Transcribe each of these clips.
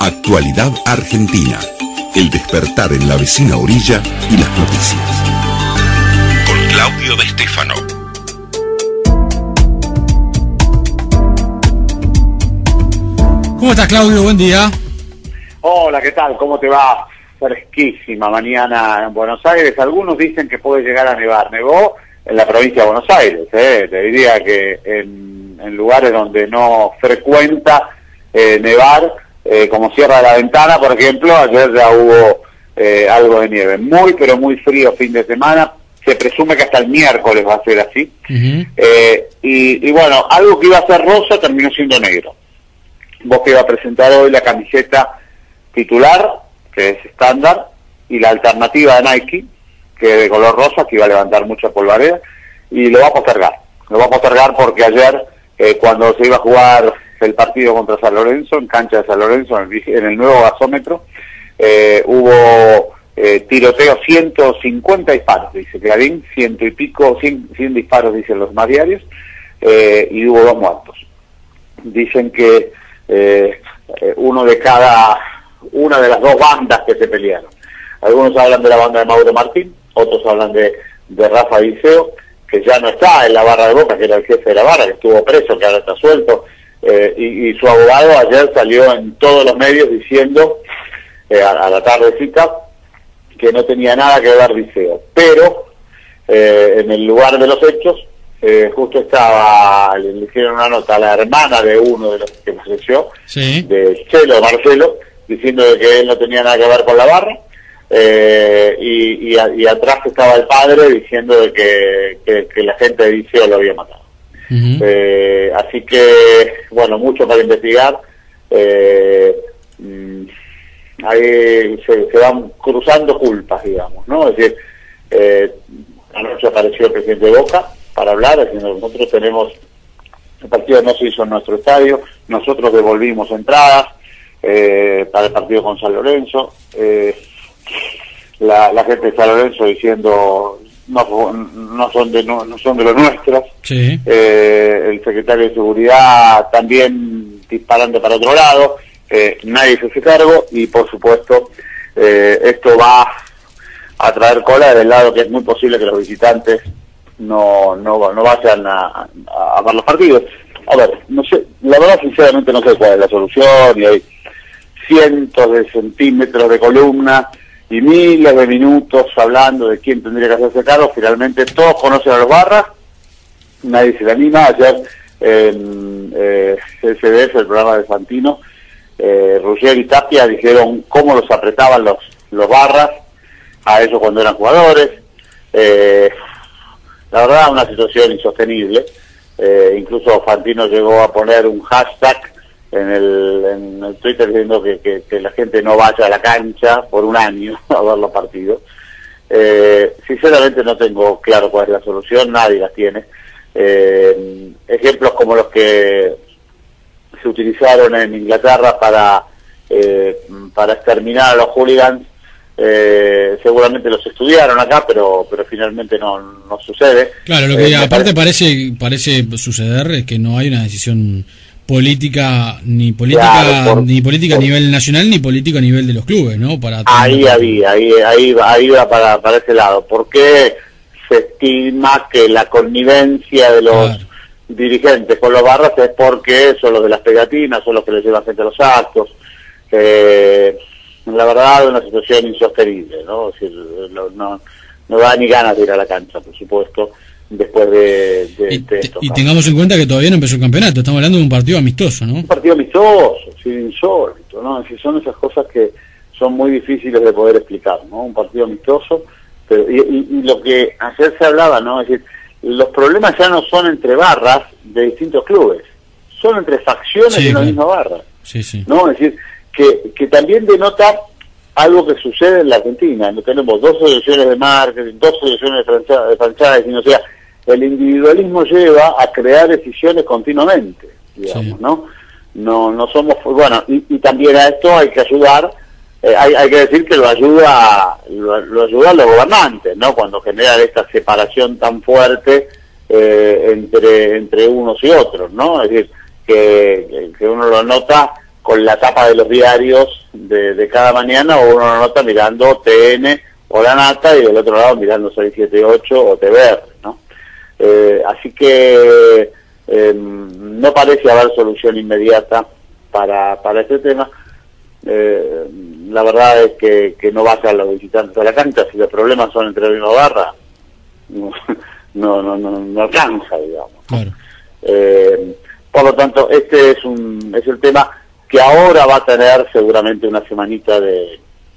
Actualidad Argentina. El despertar en la vecina orilla y las noticias. Con Claudio De Stefano. ¿Cómo estás, Claudio? Buen día. Hola, ¿qué tal? ¿Cómo te va? Fresquísima mañana en Buenos Aires. Algunos dicen que puede llegar a nevar. Nevó en la provincia de Buenos Aires. Te diría que en lugares donde no frecuenta nevar, como Sierra de la Ventana, por ejemplo, ayer ya hubo algo de nieve. Muy, pero muy frío fin de semana. Se presume que hasta el miércoles va a ser así. Y bueno, algo que iba a ser rosa terminó siendo negro. Vos que iba a presentar hoy la camiseta titular, que es estándar, y la alternativa de Nike, que es de color rosa, que iba a levantar mucha polvareda, y lo va a postergar. Lo va a postergar porque ayer, cuando se iba a jugar el partido contra San Lorenzo, en cancha de San Lorenzo, en el nuevo gasómetro, hubo tiroteo, 150 disparos, dice Clarín, 100 y pico, 100 disparos, dicen los más diarios, y hubo 2 muertos. Dicen que una de las 2 bandas que se pelearon. Algunos hablan de la banda de Mauro Martín, otros hablan de Rafa Diceo, que ya no está en la barra de Boca, que era el jefe de la barra, que estuvo preso, que ahora está suelto, y su abogado ayer salió en todos los medios diciendo, a la tardecita, que no tenía nada que ver Diceo. Pero, en el lugar de los hechos, justo estaba, le hicieron una nota a la hermana de uno de los que falleció, Sí. de Marcelo, diciendo de que él no tenía nada que ver con la barra, y atrás estaba el padre diciendo de que la gente de Diceo lo había matado. Así que, bueno, mucho para investigar. Ahí se van cruzando culpas, digamos, ¿no? Es decir, anoche apareció el presidente de Boca para hablar, diciendo nosotros tenemos, el partido no se hizo en nuestro estadio, nosotros devolvimos entradas para el partido con San Lorenzo, la gente de San Lorenzo diciendo no son de los nuestros, Sí. El secretario de Seguridad también disparando para otro lado, nadie se hace cargo, y por supuesto esto va a traer cola del lado que es muy posible que los visitantes no vayan a ver los partidos. A ver, no sé, la verdad sinceramente no sé cuál es la solución, y hay cientos de centímetros de columna y miles de minutos hablando de quién tendría que hacerse cargo. Finalmente todos conocen a los barras, nadie se le anima. Ayer en CSDF, el programa de Fantino, Ruggeri y Tapia dijeron cómo los apretaban los barras a ellos cuando eran jugadores. La verdad, una situación insostenible. Incluso Fantino llegó a poner un hashtag en el Twitter diciendo que la gente no vaya a la cancha por un año a ver los partidos. Sinceramente no tengo claro cuál es la solución, nadie la tiene. Ejemplos como los que se utilizaron en Inglaterra para exterminar a los hooligans, seguramente los estudiaron acá, pero finalmente no sucede. Claro, lo que aparte parece suceder es que no hay una decisión política Claro, ni política a nivel nacional ni política a nivel de los clubes, ¿no? Ahí va para ese lado. ¿Por qué se estima que la connivencia de los dirigentes con los barras es porque son los de las pegatinas, son los que les llevan gente a los actos? La verdad, es una situación insostenible, ¿no? Es decir, no da ni ganas de ir a la cancha, por supuesto, después de esto. Y tengamos en cuenta que todavía no empezó el campeonato, estamos hablando de un partido amistoso, ¿no? Un partido amistoso, sí, insólito, ¿no? Es decir, son esas cosas que son muy difíciles de poder explicar, ¿no? Un partido amistoso, pero y lo que ayer se hablaba, ¿no? Es decir, los problemas ya no son entre barras de distintos clubes, son entre facciones de una misma barra, ¿no? Es decir, que también denota algo que sucede en la Argentina. No tenemos 2 asociaciones de marketing, 2 asociaciones de franchising, o sea, el individualismo lleva a crear decisiones continuamente, digamos, ¿no? No somos, bueno, y también a esto hay que ayudar, hay que decir que lo ayudan los gobernantes, ¿no? Cuando generan esta separación tan fuerte entre unos y otros, ¿no? Es decir, que uno lo nota con la tapa de los diarios de cada mañana, o uno lo nota mirando TN o La Nata, y del otro lado mirando 678 o TVR, ¿no? Así que no parece haber solución inmediata para este tema. La verdad es que no vayan los visitantes a la cancha. Si los problemas son entre Vino Barra, no alcanza, digamos. Claro. Por lo tanto, este es el tema que ahora va a tener seguramente una semanita de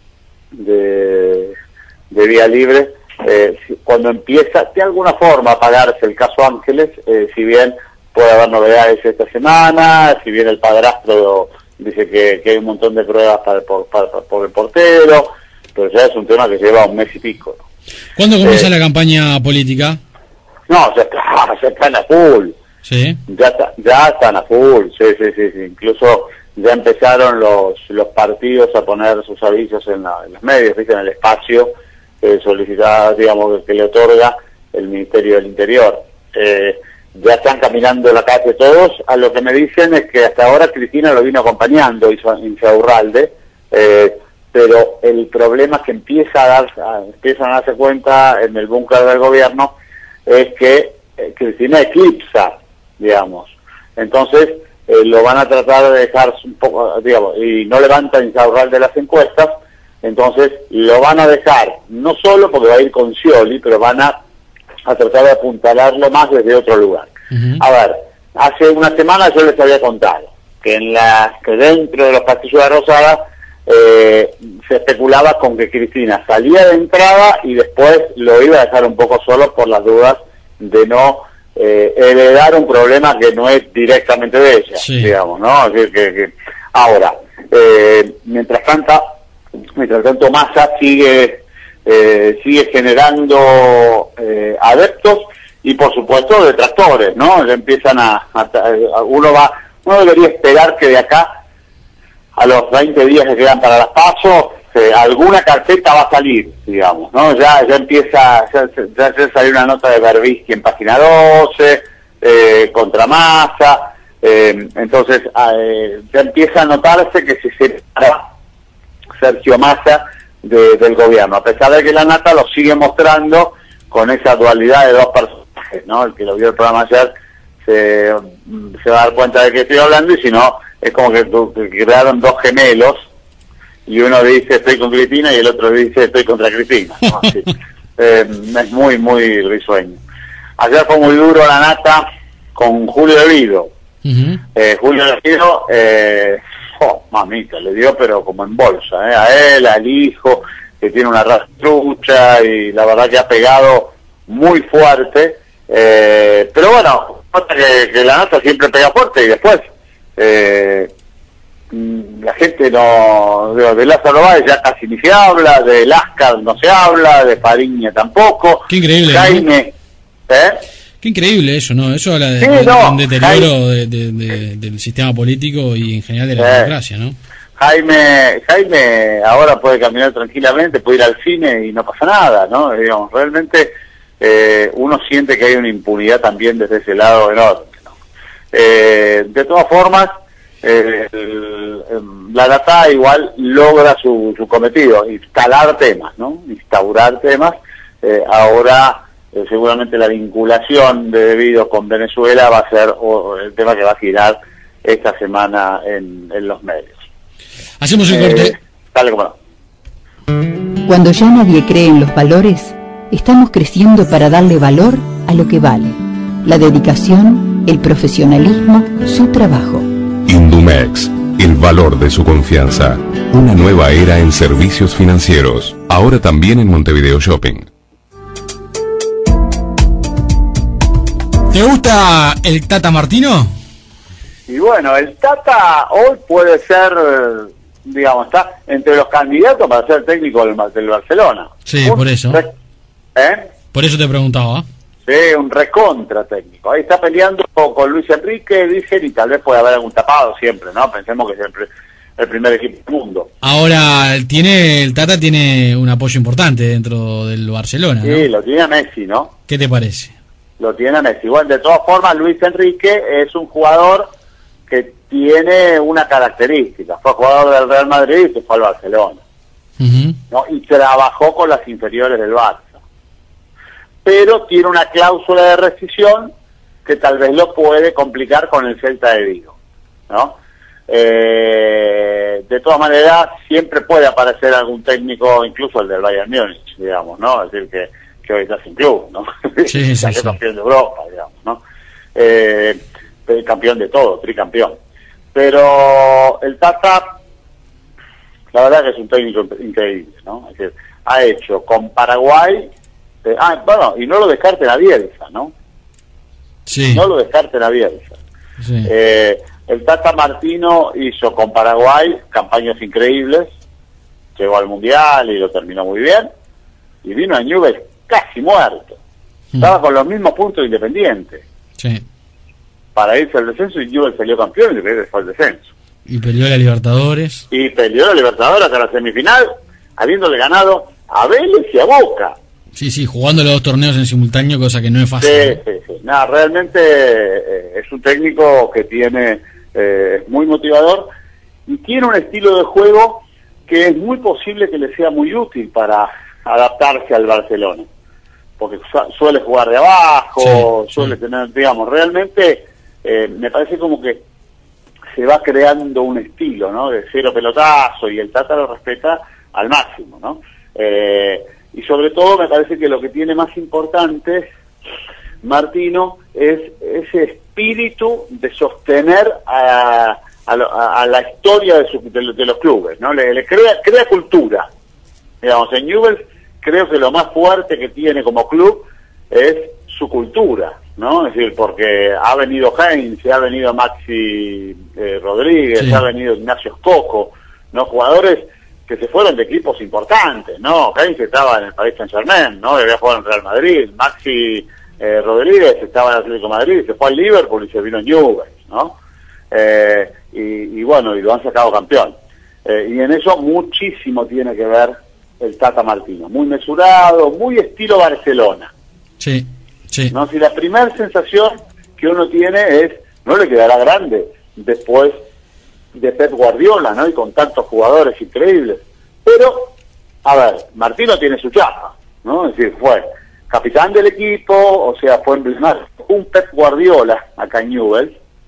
vía libre, cuando empieza de alguna forma a pagarse el caso Ángeles, si bien puede haber novedades esta semana, si bien el padrastro dice que hay un montón de pruebas por el portero, pero ya es un tema que lleva un mes y pico, ¿no? ¿Cuándo comienza la campaña política? No, ya están a full. Sí. Ya están a full, sí. Incluso ya empezaron los partidos a poner sus avisos en los medios, ¿viste? En el espacio solicitada, digamos, que le otorga el Ministerio del Interior. Ya están caminando la calle todos. A lo que me dicen es que hasta ahora Cristina lo vino acompañando, Insaurralde, pero el problema que empiezan a darse cuenta en el búnker del gobierno es que Cristina eclipsa, digamos. Entonces lo van a tratar de dejar un poco, digamos, y no levanta Insaurralde las encuestas, entonces lo van a dejar, no solo porque va a ir con Scioli, pero van a tratar de apuntalarlo más desde otro lugar. Uh-huh. A ver, hace una semana yo les había contado que que dentro de los castillos de Rosada se especulaba con que Cristina salía de entrada y después lo iba a dejar un poco solo por las dudas de no heredar un problema que no es directamente de ella, sí, digamos, ¿no? Así que ahora, mientras tanto Massa sigue generando adeptos y por supuesto detractores, ¿no? Empiezan uno debería esperar que de acá a los 20 días que quedan para las PASO, alguna carpeta va a salir, digamos, ¿no? Ya empieza, ya salió una nota de Berbisky en página 12, contra Massa, entonces ya empieza a notarse que se separa Sergio Massa del gobierno, a pesar de que La Nata lo sigue mostrando con esa dualidad de dos personajes, ¿no? El que lo vio el programa ayer se va a dar cuenta de que estoy hablando, y si no, es como que crearon dos gemelos, y uno dice estoy con Cristina y el otro dice estoy contra Cristina, ¿no? Así, es muy, muy risueño. Ayer fue muy duro La Nata con Julio De Vido. Uh-huh. Julio De Vido, mamita, le dio pero como en bolsa, a él, al hijo, que tiene una raza trucha, y la verdad que ha pegado muy fuerte, pero bueno, que La Nata siempre pega fuerte, y después la gente de Lázaro Báez ya casi ni se habla, de Lascar no se habla, de Fariña tampoco. Qué increíble, Jaime, ¿no? Qué increíble eso, ¿no? Eso habla de un deterioro del sistema político y en general de la democracia, ¿no? Jaime ahora puede caminar tranquilamente, puede ir al cine y no pasa nada, ¿no? Digamos, realmente uno siente que hay una impunidad también desde ese lado enorme, ¿no? De todas formas, La Nata igual logra su cometido, instaurar temas, ¿no? Ahora seguramente la vinculación de De Vido con Venezuela va a ser el tema que va a girar esta semana en los medios. Hacemos el corte. Dale, como no. Cuando ya nadie cree en los valores, estamos creciendo para darle valor a lo que vale: la dedicación, el profesionalismo, su trabajo. Indumex, el valor de su confianza. Una nueva era en servicios financieros, ahora también en Montevideo Shopping. ¿Te gusta el Tata Martino? Y bueno, el Tata hoy puede ser, digamos, está entre los candidatos para ser técnico del Barcelona. Sí, por eso. Por eso te preguntaba. Sí, un recontra técnico. Ahí está peleando con Luis Enrique, dicen, y tal vez puede haber algún tapado siempre, ¿no? Pensemos que es el primer equipo del mundo. Ahora, el Tata tiene un apoyo importante dentro del Barcelona, ¿no? Sí, lo tiene a Messi, ¿no? ¿Qué te parece? Lo tiene a Messi. Igual, de todas formas, Luis Enrique es un jugador que tiene una característica. Fue jugador del Real Madrid y se fue al Barcelona. ¿No? Y trabajó con las inferiores del Barça. Pero tiene una cláusula de rescisión que tal vez lo puede complicar con el Celta de Vigo, ¿no? De todas maneras, siempre puede aparecer algún técnico, incluso el del Bayern Múnich, digamos, ¿no? Es decir, que hoy está sin club, ¿no? Sí, sí, campeón de Europa, digamos, ¿no? Campeón de todo, tricampeón. Pero el Tata, la verdad que es un técnico increíble, ¿no? Es decir, ha hecho con Paraguay, bueno, y no lo descarten a Bielsa, ¿no? Sí. No lo descarten a Bielsa. Sí. El Tata Martino hizo con Paraguay campañas increíbles, llegó al Mundial y lo terminó muy bien, y vino a Newell's casi muerto. Estaba con los mismos puntos de Independiente. Sí. Para irse al descenso, y Newell's salió campeón y Independiente fue al descenso. Y peleó la Libertadores. Y peleó la Libertadores hasta la semifinal, habiéndole ganado a Vélez y a Boca. Sí, sí, jugando los dos torneos en simultáneo, cosa que no es fácil. Sí. Nada, realmente es un técnico que tiene, es muy motivador y tiene un estilo de juego que es muy posible que le sea muy útil para adaptarse al Barcelona. Porque suele jugar de abajo, suele tener, digamos, realmente me parece como que se va creando un estilo, ¿no? De cero pelotazo, y el Tata lo respeta al máximo, ¿no? Y sobre todo me parece que lo que tiene más importante Martino es ese espíritu de sostener a la historia de los clubes, ¿no? Le crea cultura. Digamos, en Newell's creo que lo más fuerte que tiene como club es su cultura, ¿no? Es decir, porque ha venido Heinze, ha venido Maxi Rodríguez, ha venido Ignacio Coco, ¿no? Jugadores que se fueron de equipos importantes, ¿no? Heinze estaba en el Paris Saint-Germain, ¿no? Había jugado en Real Madrid. Maxi Rodríguez estaba en el Atlético de Madrid, se fue al Liverpool y se vino a Newell's, ¿no? Y bueno, y lo han sacado campeón. Y en eso muchísimo tiene que ver el Tata Martino. Muy mesurado, muy estilo Barcelona. Sí, sí. ¿No? Si la primera sensación que uno tiene es, no le quedará grande después de Pep Guardiola, ¿no? Y con tantos jugadores increíbles. Pero, a ver, Martino tiene su chapa, ¿no? Es decir, fue capitán del equipo, o sea, fue emblemático, un Pep Guardiola acá en Newell's,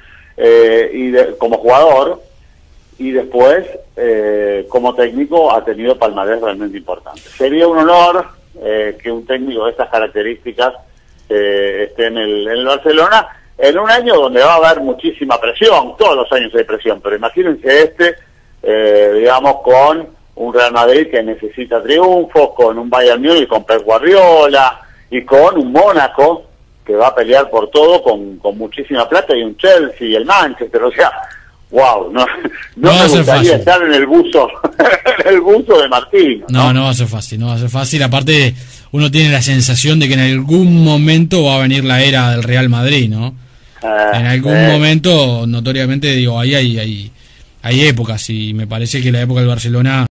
como jugador, y después, como técnico, ha tenido palmarés realmente importantes. Sería un honor que un técnico de estas características esté en el Barcelona, en un año donde va a haber muchísima presión. Todos los años hay presión, pero imagínense digamos, con un Real Madrid que necesita triunfos, con un Bayern Múnich con Pep Guardiola, y con un Mónaco que va a pelear por todo con muchísima plata, y un Chelsea y el Manchester. O sea, wow, no me gustaría estar en el buzo en el buzo de Martino, ¿no? No va a ser fácil, aparte uno tiene la sensación de que en algún momento va a venir la era del Real Madrid, ¿no? En algún momento, notoriamente, digo, ahí hay épocas, y me parece que la época del Barcelona